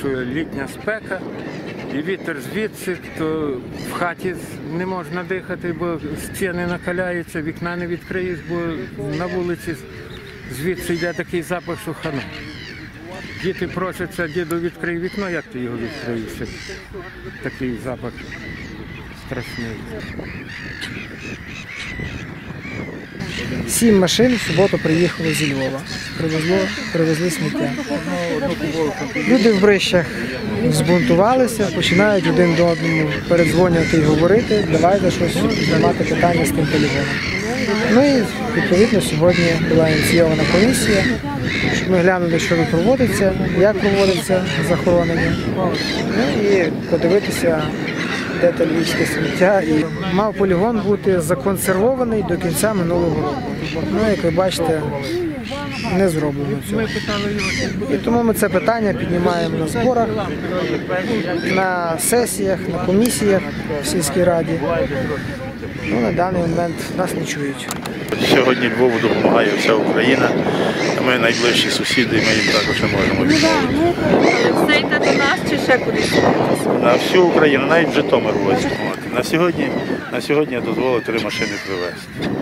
що літня спека і вітер звідси, то в хаті не можна дихати, бо стіни накаляються, вікна не відкриєш, бо на вулиці звідси йде такий запах, що хана. Діти просяться, діду, відкрий вікно, як ти його відкриєш? Такий запах страшний. 7 машин в суботу приїхали зі Львова. Привезли сміття. Люди в Брищах збунтувалися, починають один до одному передзвонювати і говорити, давайте щось піднімати питання з тим полігоном. Ну і відповідно сьогодні була ініційована комісія, щоб ми глянули, що проводиться, як проводиться захоронення. Ну і подивитися, де те львівське сміття. І мав полігон бути законсервований до кінця минулого року. Ну, як ви бачите, не зроблено цього. І тому ми це питання піднімаємо на зборах, на сесіях, на комісіях в сільській раді. Ну, на даний момент нас не чують. Сьогодні Львову допомагає вся Україна, а ми найближчі сусіди, і ми їм також не можемо відмовити. Все йде до нас чи ще кудись? На всю Україну, навіть в Житомир возять. На сьогодні я дозволив 3 машини привезти.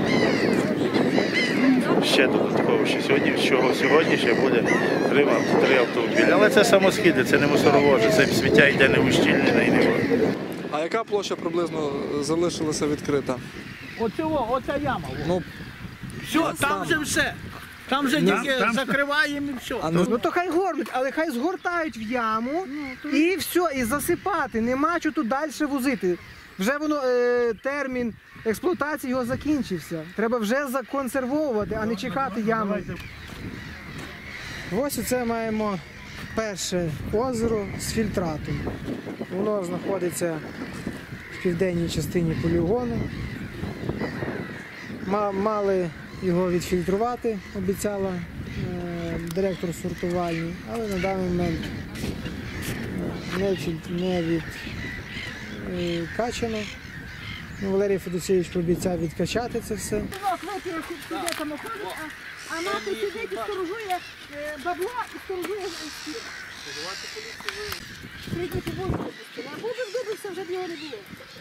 Ще додатково, сьогодні ще буде 3 автомобілі. Але це самосхіди, це не мусоровози, це сміття йде не ущільнене і не воно. А яка площа приблизно залишилася відкрита? Оця яма. Ну, Все, там же все. Там же тільки закриваємо і все. Ну то хай горнуть, але хай згортають в яму і все, і засипати. Нема що тут далі возити. Вже воно, термін експлуатації його закінчився. Треба вже законсервовувати, а не чекати ями. Ось оце маємо перше озеро з фільтратом. Воно знаходиться в південній частині полігону. Мали його відфільтрувати, обіцяла директор сортувальні, але на даний момент не відкачано. Валерій Федосійович пообіцяв відкачати це все. А мати сидить і сторожує бабло і сторожує стіл. Прийдете вулицю, а буде вдобився, вже б його не було.